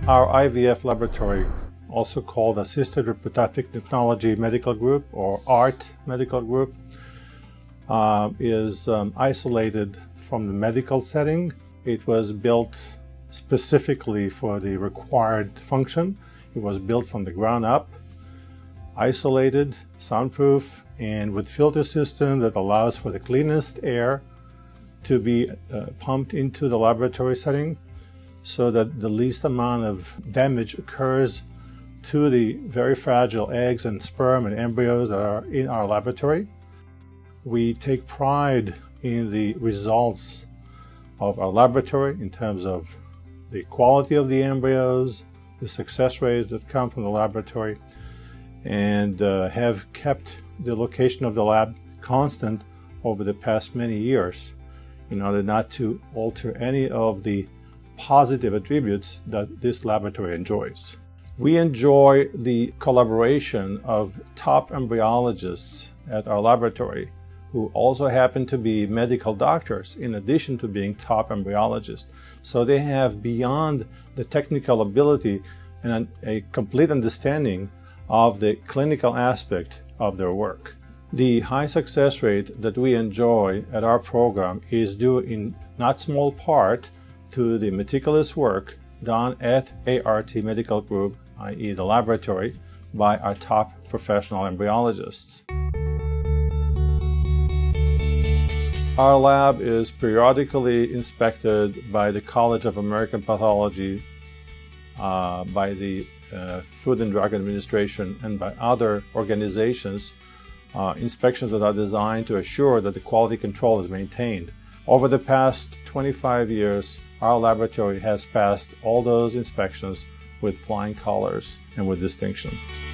Our IVF laboratory, also called Assisted Reproductive Technology Medical Group or ART Medical Group, is isolated from the medical setting. It was built specifically for the required function. It was built from the ground up, isolated, soundproof, and with filter system that allows for the cleanest air to be pumped into the laboratory setting so that the least amount of damage occurs to the very fragile eggs and sperm and embryos that are in our laboratory. We take pride in the results of our laboratory in terms of the quality of the embryos, the success rates that come from the laboratory, and have kept the location of the lab constant over the past many years in order not to alter any of the positive attributes that this laboratory enjoys. We enjoy the collaboration of top embryologists at our laboratory who also happen to be medical doctors in addition to being top embryologists. So they have beyond the technical ability and a complete understanding of the clinical aspect of their work. The high success rate that we enjoy at our program is due in not small part to the meticulous work done at ART Medical Group, i.e. the laboratory, by our top professional embryologists. Our lab is periodically inspected by the College of American Pathology, by the Food and Drug Administration, and by other organizations, inspections that are designed to assure that the quality control is maintained. Over the past 25 years, our laboratory has passed all those inspections with flying colors and with distinction.